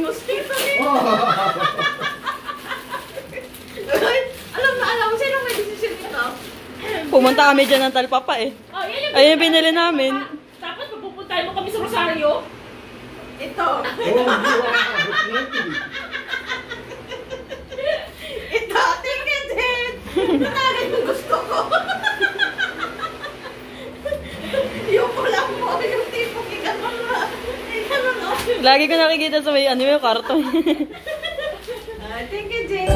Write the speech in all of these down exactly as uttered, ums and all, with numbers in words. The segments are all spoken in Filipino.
mosquito eh. Alam na alam, sino may decision nito? Pumunta kami dyan ng Talpapa eh. Oh, yan yung ayun yung binili namin. Tapos mapupuntahin mo kami sa Rosario. Ito. Ito, tingin din. Ito talaga yung gusto ko. Yung pula mo, yung tipo, ikanon mo. Ikanon mo. Lagi ko nakikita sa may ano yung karton. Ah, tingin din.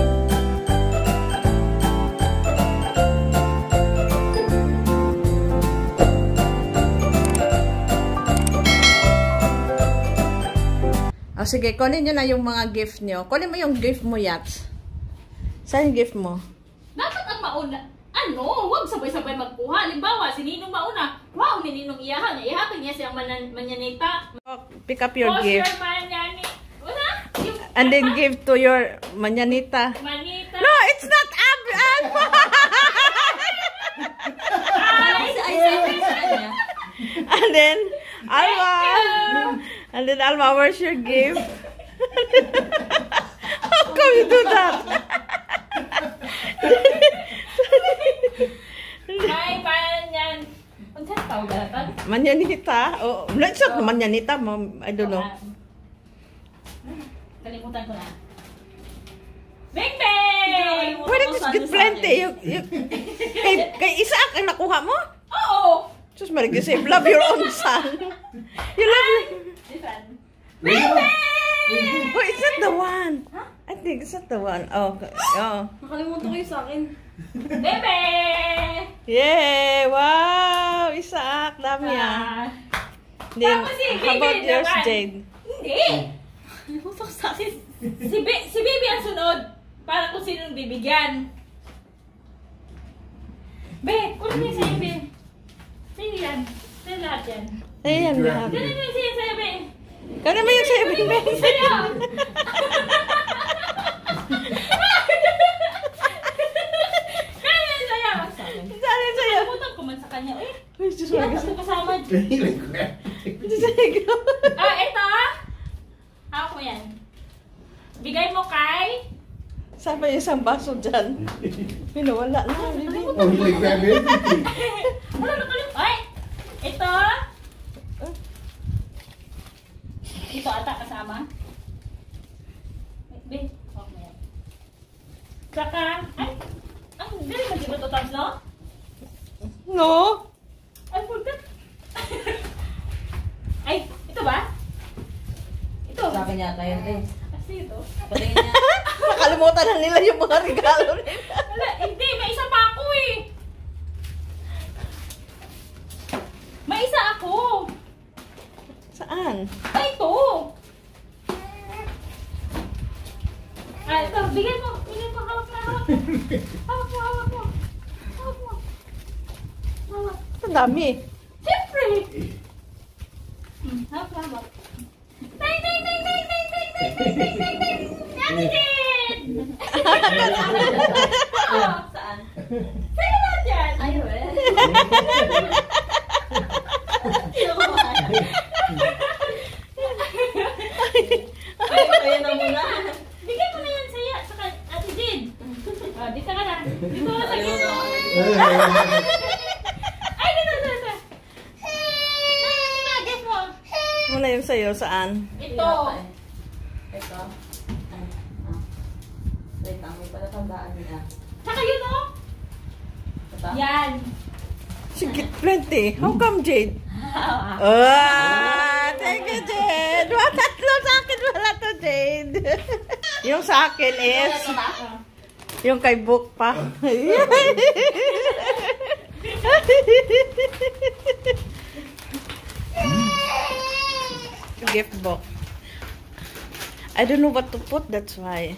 O sige, kunin nyo na yung mga gift nyo. Kunin mo yung gift mo, Yats. Saan yung gift mo? Dapat ang mauna. Ano? Huwag sabay-sabay magkuha. Halimbawa, si Ninong mauna. Wow, ni Ninong iyahan. Iyahan niya siyang man manyanita. Oh, pick up your Post gift. your manyani. Wala? Yung, And then give to your manyanita. manita. No, it's not Ab Alpha! Ay, ay, ay, ay, And then, Alma. And then, Alma, where's your gift? How come you do that? Ay, manyan. Ang saan tawag dapat? Manyanita? Oh, let's not manyanita, mom. I don't know. Kalimutan ko na. Bing Bing! Where did this get plenty? You, you, kay, kay Isaac ang nakuha mo? Oo! Just Marig, you say, love your own son. You love your... Different. Bing Bing! Oh, it's not the one. I think it's not the one. Oh, okay. Oh. Nakalimutan ko yung sa akin. Bebe! Yay! Wow! Isaac, dami ah. Then, Tapos si how about Baby yours, naman. Jade? Hindi! Nakalimutan ko sa akin. Si, Be- si Baby ang sunod. Para kung sino bibigyan. Be, kunin niya sa'yo, Be. Sa'yo yan. Sa'yo lahat yan. Ayan, lahat. Kunin niya sa'yo, sa'yo, Be. Kano mo yung seven beses? Sa'yo! Kaya sa'yo! Saan yun sa'yo? Nakalimutan ko man sa kanya. Eh, Uy, Diyos hindi mo. ako kasama. Diyos mo. Ah, ito. Hawak mo yan. Bigay mo kay... Saan pa yung isang baso dyan? Pinawala na. Bibi. Wala nakalimutan. Ay! Ito. Ito ata kasama. Be, hawak mo yan. Saka, ay, ang galing mo dito tabs, no? No? I forgot. Ay, ito ba? Ito. Sabi niya tayo din. Kasi ito. Patingin niya. Nakalimutan na nila yung mga regalo nila. Wala, hindi. May isa pa ako eh. May isa ako. Saan? Ay, ito. Ah, ito. Bigyan mo. Bigyan mo. Hawak na. Hawak mo. Hawak mo. Hawak mo. Hawak mo. Hawak. Ang dami. Siyempre. Hmm, hawak na. Hawak. Tay, tay, tay, tay, tay, tay, tay, tay, tay, tay, tay. Yan din. Oh, Saan? sa'yo lahat yan. Ay, well. Ay, kaya na muna. Bigyan mo na yan sa'yo. Saka, Ate Jin. Oh, dito ka na. Dito ka sa Ayun, gitna. oh. Ay, dito, dito, dito. Ay, guess mo. Muna yung sa'yo, saan? Ito. Ito. Ay, ah. Wait lang, may pala tandaan niya. Saka yun, oh. Ito? Yan. Sige, plenty. How come, Jade? Ah, thank you, Jade. Wala tatlo sa akin, wala to, Jade. Yung sa akin is, yung kay Book pa. Gift book. I don't know what to put, that's why.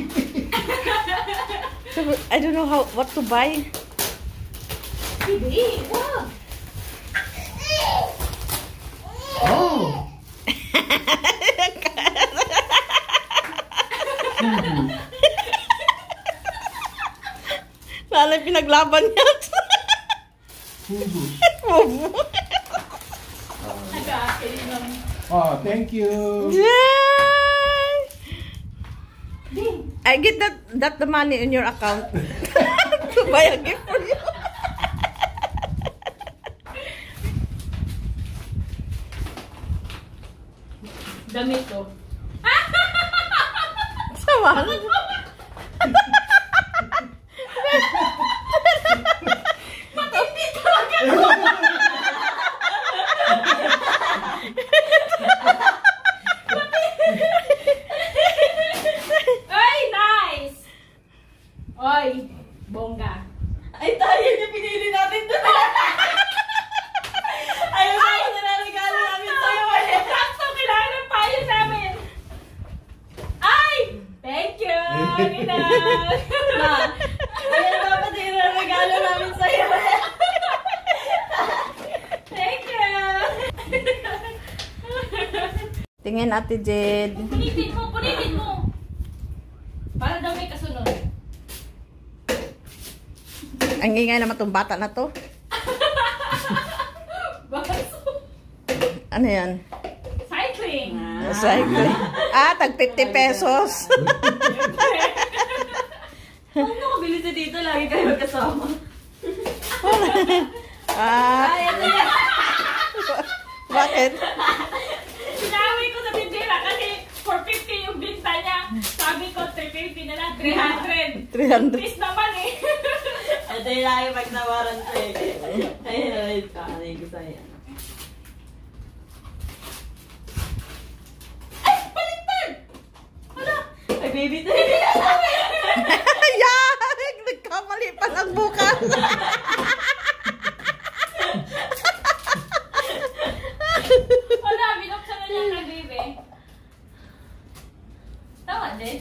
So, I don't know how what to buy. Hindi. Wow. Oh! Lalo pinaglaban niya. Nag-aakin lang. Oh, thank you. Yay! I get that that the money in your account to buy a gift for you. Damit to. Sama. Matindi talaga. Ay, nice! Oy, bongga. Ay, tayo yung pinili natin doon. Ayun na yung nilaregalo namin sa'yo eh. Sakto, kailangan ng payo namin. Ay! Thank you! Ina! Ma, ayun dapat yung nilaregalo namin sa'yo eh. Thank you! Tingin Ate Jade. Punitin mo, punitin mo! Para daw may kasunod. Ang ingay naman tong bata na to. Baso. Ano yan? Cycling! Cycle. Ah, tag fifty pesos. Ano ko bili sa dito? Lagi kayo magkasama. Ah, Ay, ito yan. bakit? Sinawi ko sa bindera kasi four fifty yung binta niya. Sabi ko, three fifty na lang, three hundred. three hundred. Please naman eh. Ito yung lagi pagnawaran sa'yo. Ayun, ayun. Kakanay ko sa'yo. Ay, baliktad! Wala. Ay, baby, ito. Yan! Nagkamali pa ng bukas. Wala, binuksan na niya kay baby. Tama din.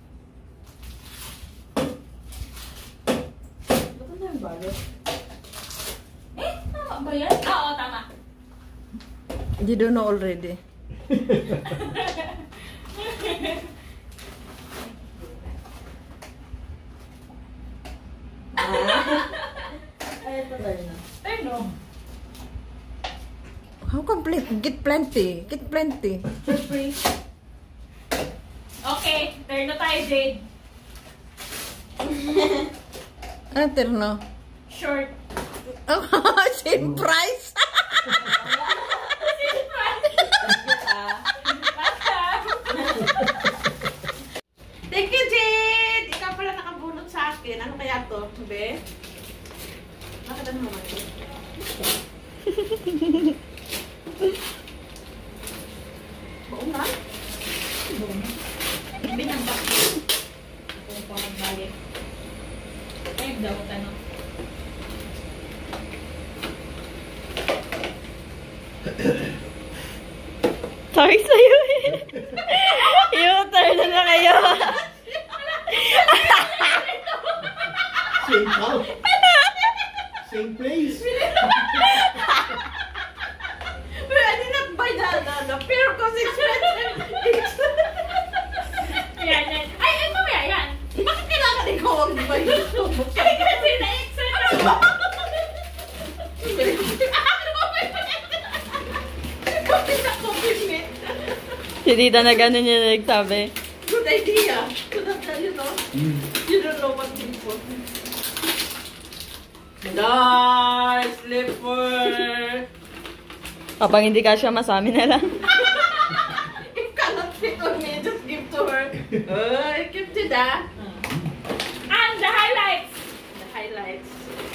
Ba't ano yung bago? Eh, tama ba yan? Ah, oo, tama. You don't know already. Ay, ito tayo na. Ay, no. How come pl- get plenty? Get plenty. Free. Okay, turn na tayo, Jade. Ano terno? Short. Oh, same price. Thank you, Jade! Ikaw pala nakabunot sa akin. Ano kaya to, be? Bakit ano naman ito? Oo nga. Binambak. Ako pa magbalik. Ay, daw, tanong. Sorry sa'yo eh. I-turn na na kayo. Same house. Same place. But I did not buy the, the, the pair because it's expensive. Yan, yan. Ay, ay, mamaya, yan. Bakit kailangan ikaw ang buy ito? Ay, kasi na-extra na ako. Si Tita na gano'n niya nagsabi. Good idea. So that, you know, you don't know what people. Nice slipper. Kapag hindi ka siya, masami na lang. If cannot fit on me, just give to her. Uh, give to that. And the highlights. The highlights.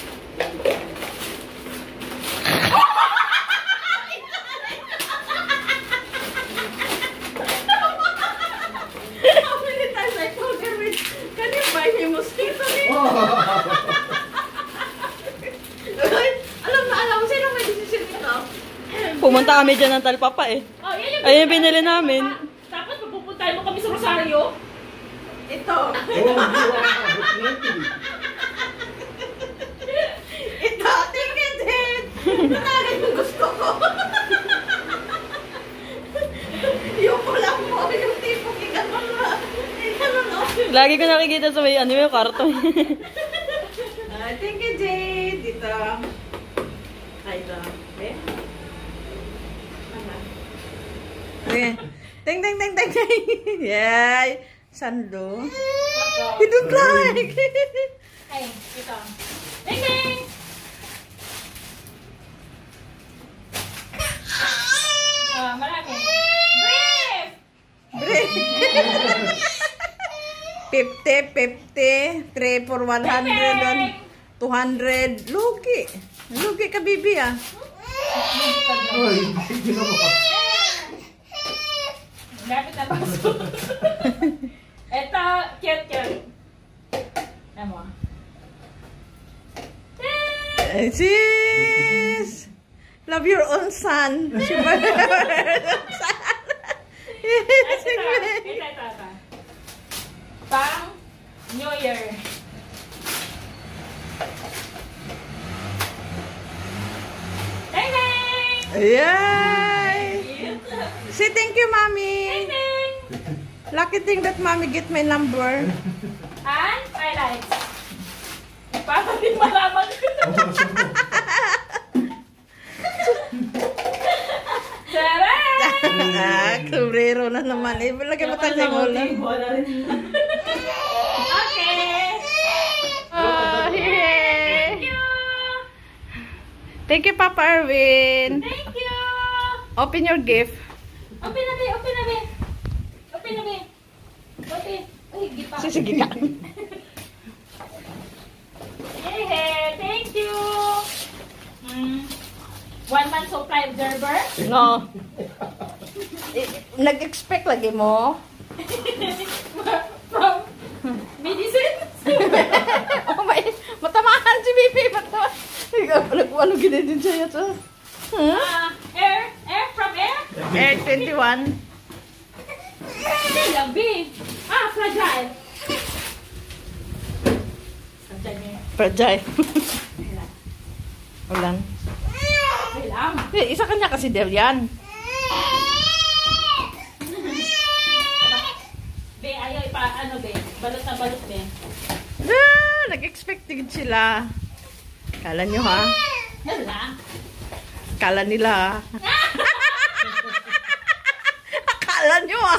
How many times I told her, can you buy me mosquito net? Ay, alam na alam, sino may decision nito? Pumunta kami dyan ng Talpapa eh. Oh, yan yung Ayun yung binili namin. Tapos pupuntahin mo kami sa Rosario. Ito. Oh, Ito, tingin din. Nakagan yung gusto ko. Yung kulang mo, yung tipong ikanon mo. Ikanon mo. Lagi ko nakikita sa may ano yung karton. Ah, thank you, Jade. Dito. Ay, ito. Okay. Ano? Okay. Ting, ting, ting, ting, ting. Yay. Sando. He don't like. Ay, ito. Ding ding! Ah, marami. Brief! fifty, fifty, three for one hundred, and two hundred. Lugi. Lugi ka, bibi, ah. Oy, ginawa ka. Lapit na baso. Ito, cute, cute. Alam mo. Eh, sis! Love your own son. She love your own son. Yes, Ito, ito, ito, ito. Pang New Year. Ding ding! Yay! Cute. Say thank you, Ding mommy. ding! Lucky thing that mommy get my number. And highlights. Para din malaman ko. Charan! Ah, kubrero na naman. Eh, lagay mo tayo sa ulam. Okay. Oh, yeah. Thank you. Thank you, Papa Arvin. Thank you. Open your gift. Open na be, open na be. Open na be. Open. Uy, gipa. Sige ka. Hey, thank you. Mm. One month supply of Gerber. No. Eh, nag-expect lagi mo. From medicine. Oh, may matamahan si Bibi. Matamahan. Ano gina din siya ito? Huh? Uh, air, air from air. Air twenty-one. Labi. Ah, fragile. Fragile niya. Fragile. Ulan. Kailang. Eh, isa kanya kasi daw yan. Be, ayaw ipa, ano be, balot na balot be. Ah, nag-expect din sila. Kala nyo ha? Wala. Kala nila ha? Akala nyo ha?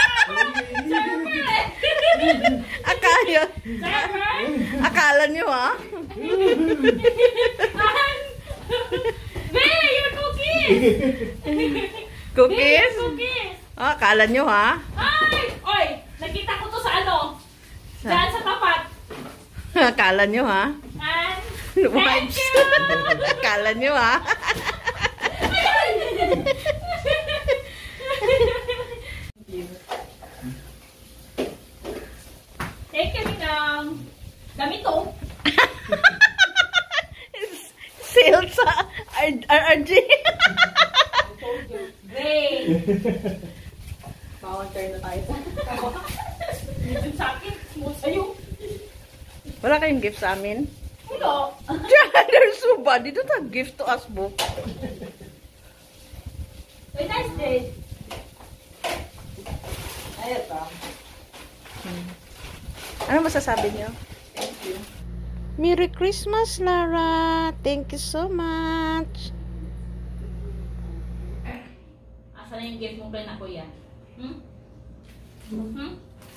Akala, Server? akala nyo ha? Be, your cookies! Be, Cookies? your cookies! Ah, akala nyo ha? Ay! Oy! Nakita ko to sa ano? Diyan sa tapat. Akala nyo ha? And, thank Wipes. you! Akala nyo ha? Thank you, Ninang. Gamit to. Sales sa R R G. Great. Bawang turn na tayo sa Medyo sa akin. Smooth sa'yo. Wala kayong gift sa amin? Wala. They're so bad. They don't have gift to us, book. Wait, nice day. Ayun pa. Ano masasabi niyo? Thank you. Merry Christmas, Lara. Thank you so much. Asa na yung gift mo kay na kuya? Hmm? Hmm?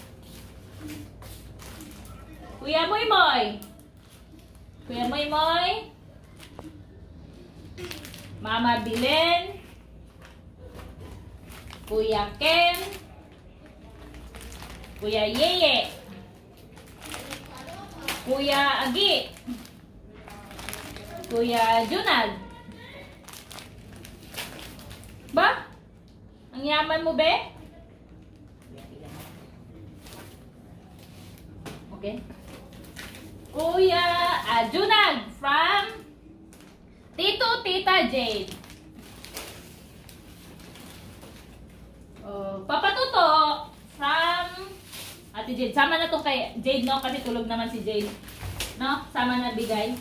Kuya Moy Moy! Kuya Moy Moy! Mama Bilen! Kuya Ken! Kuya Yeye! Kuya Agi! Kuya Junad! Ba? Ang yaman mo, be? Okay. Kuya uh, Junad from Tito Tita Jade. Uh, Papa Tuto from Ate Jade. Sama na to kay Jade, no? Kasi tulog naman si Jade. No? Sama na bigay.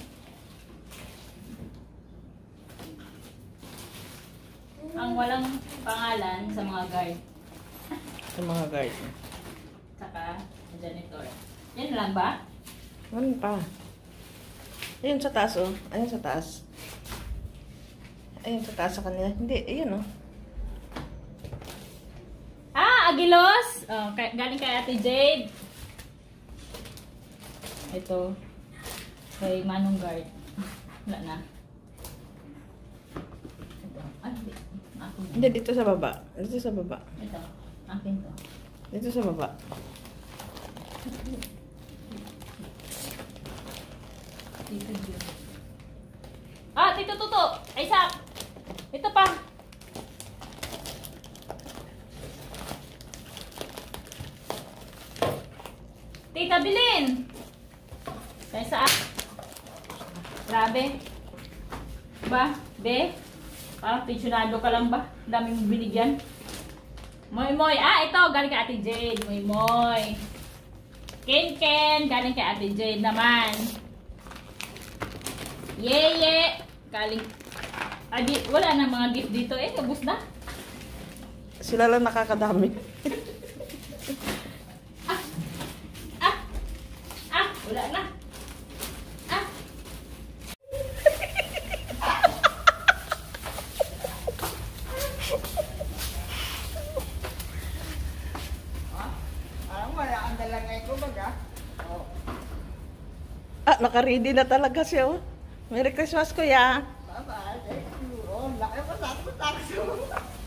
Ang walang pangalan sa mga guard. Sa mga guard. Saka janitor. Yan lang ba? Ano pa? Ayun sa taas, oh. Ayun sa taas. Ayun sa taas sa kanila. Hindi, ayun, oh. Ah, Agilos. Oh, kay, galing kay Ate Jade. Ito. Kay Manong Guard. Wala na. Ito. Ay, hindi. Akin. Hindi, dito sa baba. Dito sa baba. Ito. Akin to. Dito sa baba. Tito Jun. Ah, Tito Tuto! Ay, sa... Ito pa. Tita Bilin! Kaya sa... Grabe. Ba? Be? Ah, pensionado ka lang ba? Dami mong binigyan. Moy Moy. Ah, ito. Galing kay Ate Jade. Moy Moy. Ken Ken. Galing kay Ate Jade naman. Yeye. Galing... Ah, di, wala na mga gift dito eh. Ubus na. Sila lang nakakadami. Ah, wala na. Ah. Ah, naka-ready na talaga siya. Oh. Merry Christmas, kuya. Bye-bye. Thank you. Oh, laki pa sa akin.